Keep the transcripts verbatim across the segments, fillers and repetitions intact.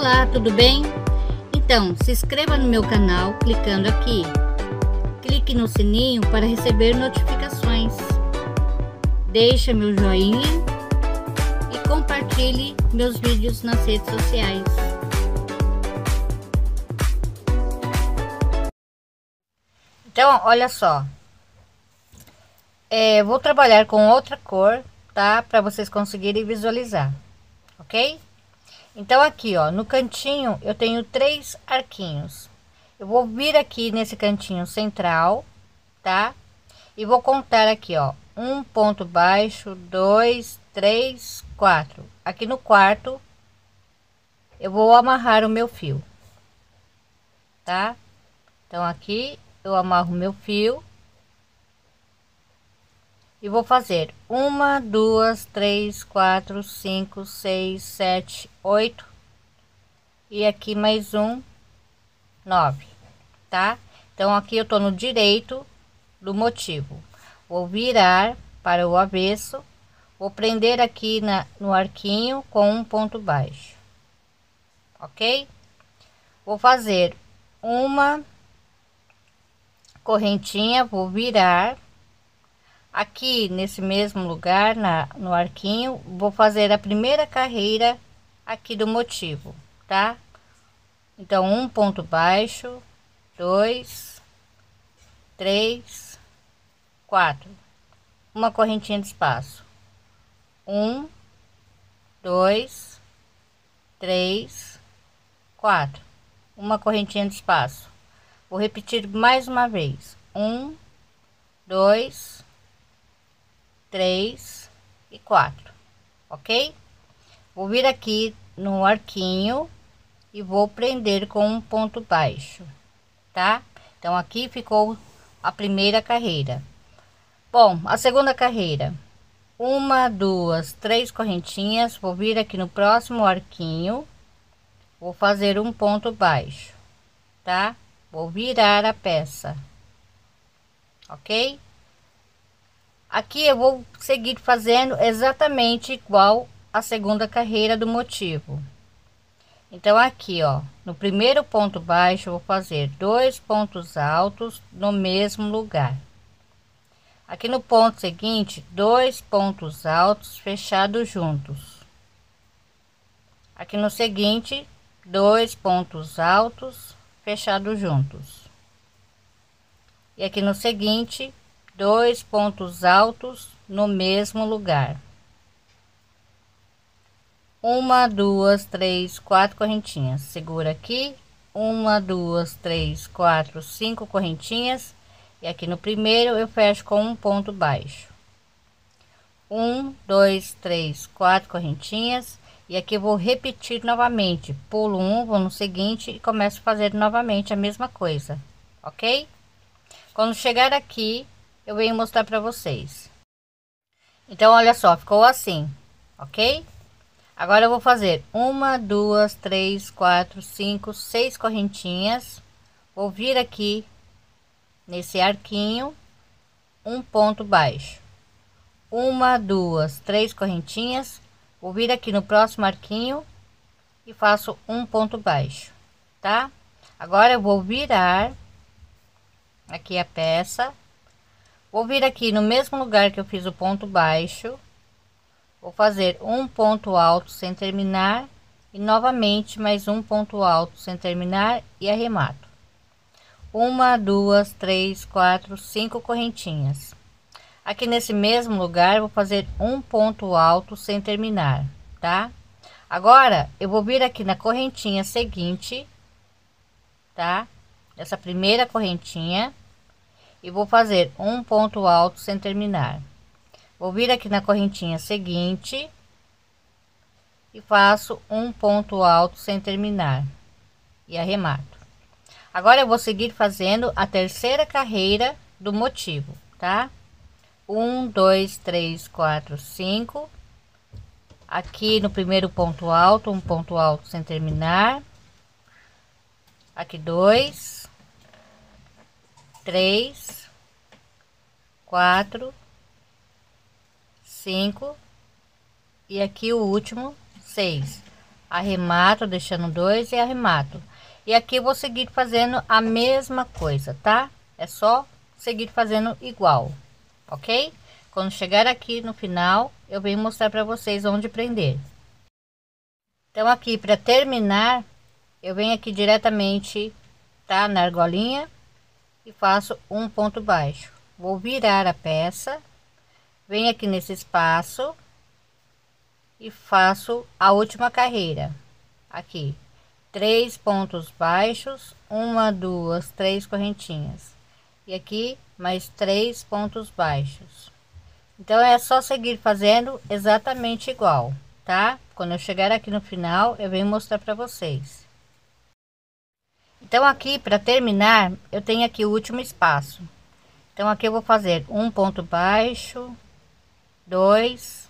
Olá, tudo bem? Então, se inscreva no meu canal clicando aqui. Clique no sininho para receber notificações. Deixe meu joinha e compartilhe meus vídeos nas redes sociais. Então, olha só. É, vou trabalhar com outra cor, tá? Para vocês conseguirem visualizar, ok? Então aqui, ó, no cantinho eu tenho três arquinhos. Eu vou vir aqui nesse cantinho central, tá? E vou contar aqui, ó, um ponto baixo, dois, três, quatro. Aqui no quarto eu vou amarrar o meu fio, tá? Então aqui eu amarro o meu fio e vou fazer uma, duas, três, quatro, cinco, seis, sete, oito e aqui mais um, nove, tá? Então aqui eu tô no direito do motivo. Vou virar para o avesso, vou prender aqui na no arquinho com um ponto baixo, ok? Vou fazer uma correntinha, vou virar aqui nesse mesmo lugar na no arquinho, vou fazer a primeira carreira aqui do motivo, tá? Então um ponto baixo, dois, três, quatro, uma correntinha de espaço, um, dois, três, quatro, uma correntinha de espaço. Vou repetir mais uma vez, um, dois, três e quatro, ok? Vou vir aqui no arquinho e vou prender com um ponto baixo, tá? Então aqui ficou a primeira carreira. Bom, a segunda carreira, uma, duas, três correntinhas, vou vir aqui no próximo arquinho, vou fazer um ponto baixo, tá? Vou virar a peça, ok? Aqui eu vou seguir fazendo exatamente igual a segunda carreira do motivo. Então aqui, ó, no primeiro ponto baixo eu vou fazer dois pontos altos no mesmo lugar. Aqui no ponto seguinte, dois pontos altos fechados juntos. Aqui no seguinte, dois pontos altos fechados juntos. E aqui no seguinte, dois pontos altos no mesmo lugar. Uma, duas, três, quatro correntinhas. Segura aqui. Uma, duas, três, quatro, cinco correntinhas. E aqui no primeiro eu fecho com um ponto baixo. Um, dois, três, quatro correntinhas. E aqui eu vou repetir novamente. Pulo um, vou no seguinte e começo a fazer novamente a mesma coisa, ok? Quando chegar aqui, eu venho mostrar para vocês. Então olha só, ficou assim, ok? Agora eu vou fazer uma, duas, três, quatro, cinco, seis correntinhas. Vou vir aqui nesse arquinho, um ponto baixo, uma, duas, três correntinhas. Vou vir aqui no próximo arquinho e faço um ponto baixo, tá? Agora eu vou virar aqui a peça. Vou vir aqui no mesmo lugar que eu fiz o ponto baixo, vou fazer um ponto alto sem terminar e novamente mais um ponto alto sem terminar e arremato. Uma, duas, três, quatro, cinco correntinhas. Aqui nesse mesmo lugar vou fazer um ponto alto sem terminar, tá? Agora eu vou vir aqui na correntinha seguinte, tá? Essa primeira correntinha. E vou fazer um ponto alto sem terminar. Vou vir aqui na correntinha seguinte e faço um ponto alto sem terminar e arremato. Agora eu vou seguir fazendo a terceira carreira do motivo, tá? Um, dois, três, quatro, cinco. Aqui no primeiro ponto alto, um ponto alto sem terminar. Aqui dois, três, quatro, cinco e aqui o último, seis. arremato, deixando dois e arremato. E aqui eu vou seguir fazendo a mesma coisa, tá? É só seguir fazendo igual, ok? Quando chegar aqui no final, eu venho mostrar para vocês onde prender. Então aqui para terminar, eu venho aqui diretamente, tá, na argolinha e faço um ponto baixo. Vou virar a peça, venho aqui nesse espaço e faço a última carreira. Aqui, três pontos baixos, uma, duas, três correntinhas. E aqui mais três pontos baixos. Então é só seguir fazendo exatamente igual, tá? Quando eu chegar aqui no final, eu venho mostrar para vocês. Então aqui para terminar, eu tenho aqui o último espaço. Então aqui eu vou fazer um ponto baixo, dois,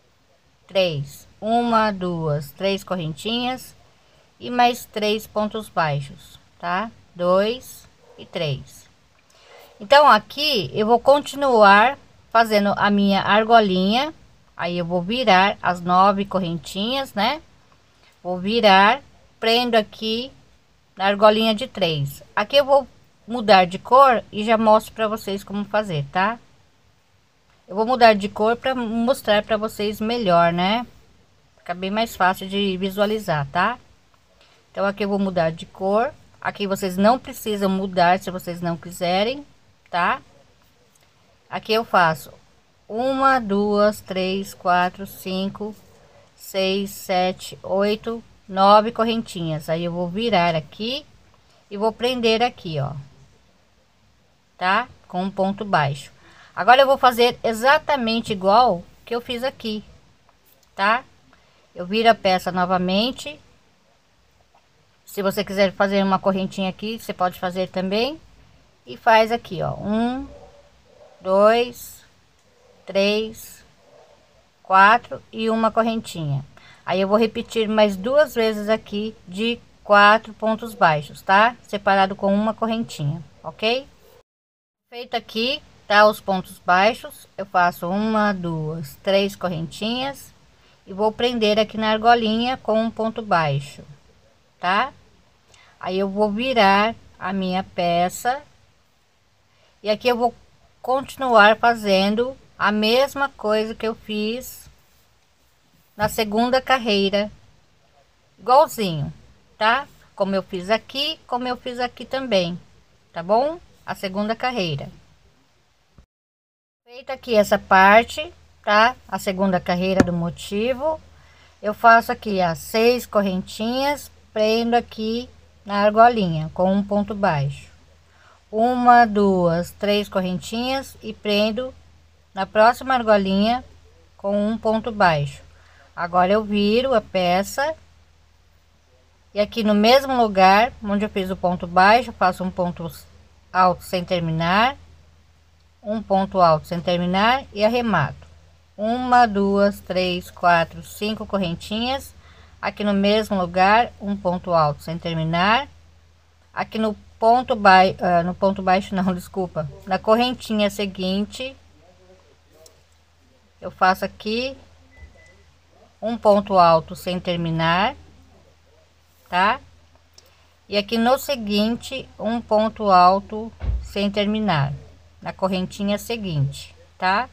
três, uma, duas, três correntinhas e mais três pontos baixos, tá? Dois e três. Então aqui eu vou continuar fazendo a minha argolinha. Aí eu vou virar as nove correntinhas, né? Vou virar, prendo aqui na argolinha de três. Aqui eu vou mudar de cor e já mostro para vocês como fazer, tá? Eu vou mudar de cor para mostrar para vocês melhor, né? Fica bem mais fácil de visualizar, tá? Então aqui eu vou mudar de cor. Aqui vocês não precisam mudar se vocês não quiserem, tá? Aqui eu faço uma, duas, três, quatro, cinco, seis, sete, oito, nove correntinhas. Aí eu vou virar aqui e vou prender aqui, ó, tá? Com um ponto baixo. Agora eu vou fazer exatamente igual que eu fiz aqui, tá? Eu viro a peça novamente. Se você quiser fazer uma correntinha aqui, você pode fazer também. E faz aqui, ó, um, dois, três, quatro e uma correntinha. Aí eu vou repetir mais duas vezes aqui de quatro pontos baixos, tá? Separado com uma correntinha, ok? Feito aqui, tá? Os pontos baixos, eu faço uma, duas, três correntinhas e vou prender aqui na argolinha com um ponto baixo, tá? Aí eu vou virar a minha peça e aqui eu vou continuar fazendo a mesma coisa que eu fiz na segunda carreira, igualzinho, tá? Como eu fiz aqui, como eu fiz aqui também, tá bom? A segunda carreira. Feita aqui essa parte, tá? A segunda carreira do motivo, eu faço aqui as seis correntinhas, prendo aqui na argolinha com um ponto baixo, uma, duas, três correntinhas e prendo na próxima argolinha com um ponto baixo. Agora eu viro a peça e aqui no mesmo lugar onde eu fiz o ponto baixo, faço um ponto alto sem terminar, um ponto alto sem terminar e arremato. Uma, duas, três, quatro, cinco correntinhas. Aqui no mesmo lugar, um ponto alto sem terminar. Aqui no ponto baixo, uh, no ponto baixo não, desculpa, na correntinha seguinte, eu faço aqui um ponto alto sem terminar, tá? E aqui no seguinte, um ponto alto sem terminar, na correntinha seguinte, tá?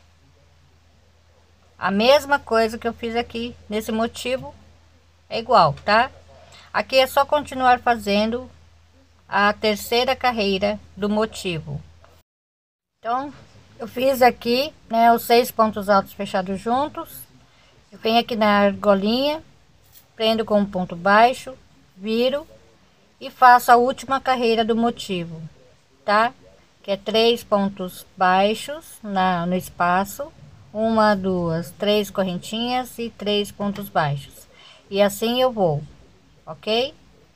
A mesma coisa que eu fiz aqui nesse motivo, é igual, tá? Aqui é só continuar fazendo a terceira carreira do motivo. Então eu fiz aqui, né, os seis pontos altos fechados juntos. Eu venho aqui na argolinha, prendo com um ponto baixo, viro e faço a última carreira do motivo, tá? Que é três pontos baixos na no espaço, uma, duas, três correntinhas e três pontos baixos. E assim eu vou, ok?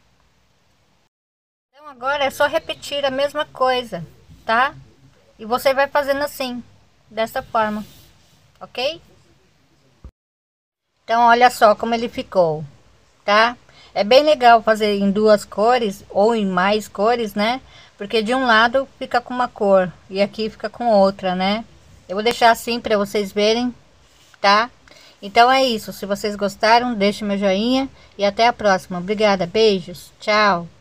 Então agora é só repetir a mesma coisa, tá? E você vai fazendo assim, dessa forma, ok? Então olha só como ele ficou, tá? É bem legal fazer em duas cores ou em mais cores, né? Porque de um lado fica com uma cor e aqui fica com outra, né? Eu vou deixar assim para vocês verem, tá? Então é isso, se vocês gostaram, deixe meu joinha e até a próxima. Obrigada, beijos, tchau!